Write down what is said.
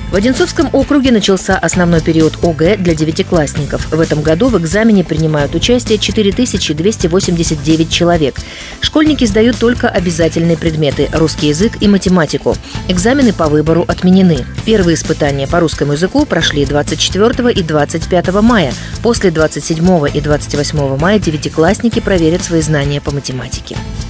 В Одинцовском округе начался основной период ОГЭ для девятиклассников. В этом году в экзамене принимают участие 4289 человек. Школьники сдают только обязательные предметы – русский язык и математику. Экзамены по выбору отменены. Первые испытания по русскому языку прошли 24 и 25 мая. После 27 и 28 мая девятиклассники проверят свои знания по математике.